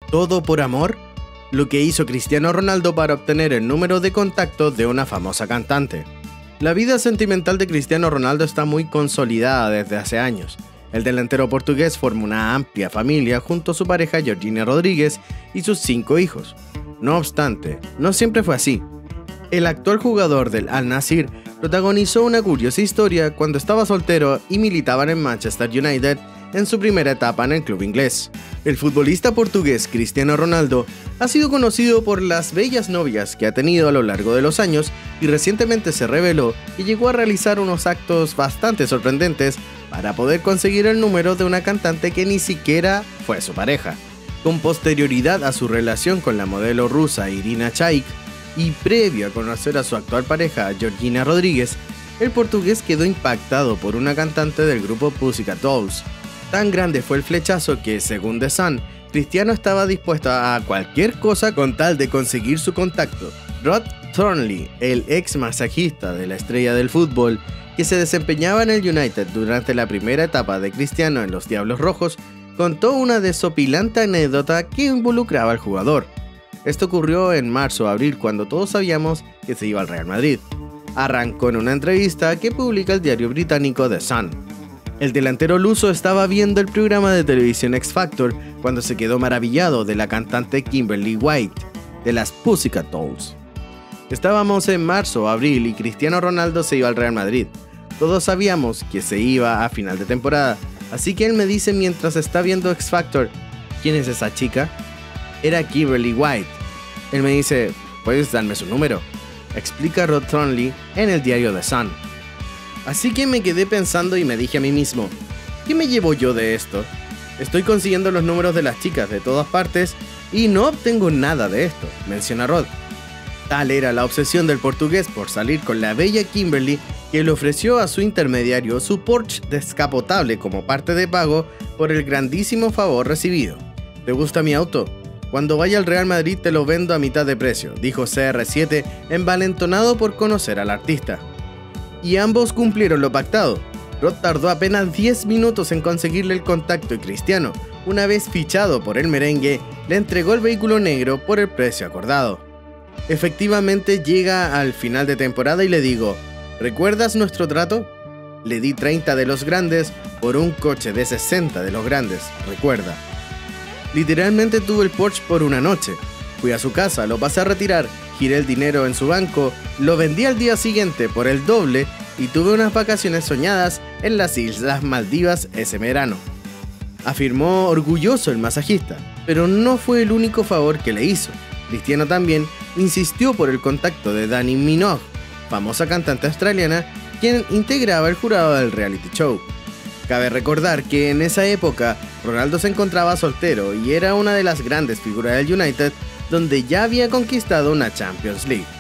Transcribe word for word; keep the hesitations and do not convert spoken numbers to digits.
¿Todo por amor? Lo que hizo Cristiano Ronaldo para obtener el número de contacto de una famosa cantante. La vida sentimental de Cristiano Ronaldo está muy consolidada desde hace años. El delantero portugués forma una amplia familia junto a su pareja Georgina Rodríguez y sus cinco hijos. No obstante, no siempre fue así. El actual jugador del Al-Nassr protagonizó una curiosa historia cuando estaba soltero y militaba en Manchester United en su primera etapa en el club inglés. El futbolista portugués Cristiano Ronaldo ha sido conocido por las bellas novias que ha tenido a lo largo de los años y recientemente se reveló que llegó a realizar unos actos bastante sorprendentes para poder conseguir el número de una cantante que ni siquiera fue su pareja. Con posterioridad a su relación con la modelo rusa Irina Shayk y previo a conocer a su actual pareja Georgina Rodríguez, el portugués quedó impactado por una cantante del grupo Pussycat Dolls. Tan grande fue el flechazo que, según The Sun, Cristiano estaba dispuesto a cualquier cosa con tal de conseguir su contacto. Rod Thornley, el ex masajista de la estrella del fútbol, que se desempeñaba en el United durante la primera etapa de Cristiano en los Diablos Rojos, contó una desopilante anécdota que involucraba al jugador. Esto ocurrió en marzo o abril cuando todos sabíamos que se iba al Real Madrid. Arrancó en una entrevista que publica el diario británico The Sun. El delantero luso estaba viendo el programa de televisión X Factor cuando se quedó maravillado de la cantante Kimberly White, de las Pussycat Dolls. Estábamos en marzo o abril y Cristiano Ronaldo se iba al Real Madrid. Todos sabíamos que se iba a final de temporada, así que él me dice mientras está viendo X Factor, ¿quién es esa chica? Era Kimberly White. Él me dice, ¿puedes darme su número?, explica Rod Thornley en el diario The Sun. Así que me quedé pensando y me dije a mí mismo, ¿qué me llevo yo de esto? Estoy consiguiendo los números de las chicas de todas partes y no obtengo nada de esto, menciona Rod. Tal era la obsesión del portugués por salir con la bella Kimberly que le ofreció a su intermediario su Porsche descapotable como parte de pago por el grandísimo favor recibido. ¿Te gusta mi auto? Cuando vaya al Real Madrid te lo vendo a mitad de precio, dijo C R siete envalentonado por conocer al artista. Y ambos cumplieron lo pactado. Rod tardó apenas diez minutos en conseguirle el contacto y Cristiano, una vez fichado por el merengue, le entregó el vehículo negro por el precio acordado. Efectivamente llega al final de temporada y le digo, ¿recuerdas nuestro trato? Le di treinta de los grandes por un coche de sesenta de los grandes, recuerda. Literalmente tuve el Porsche por una noche. Fui a su casa, lo pasé a retirar, giré el dinero en su banco, lo vendí al día siguiente por el doble y tuve unas vacaciones soñadas en las Islas Maldivas ese verano. Afirmó orgulloso el masajista, pero no fue el único favor que le hizo. Cristiano también insistió por el contacto de Dannii Minogue, famosa cantante australiana, quien integraba el jurado del reality show. Cabe recordar que en esa época Ronaldo se encontraba soltero y era una de las grandes figuras del United, donde ya había conquistado una Champions League.